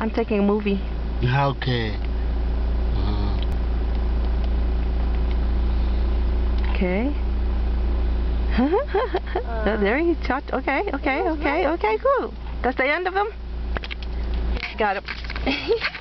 I'm taking a movie. Okay. Okay. There he shot. Okay, cool. That's the end of him? Got him.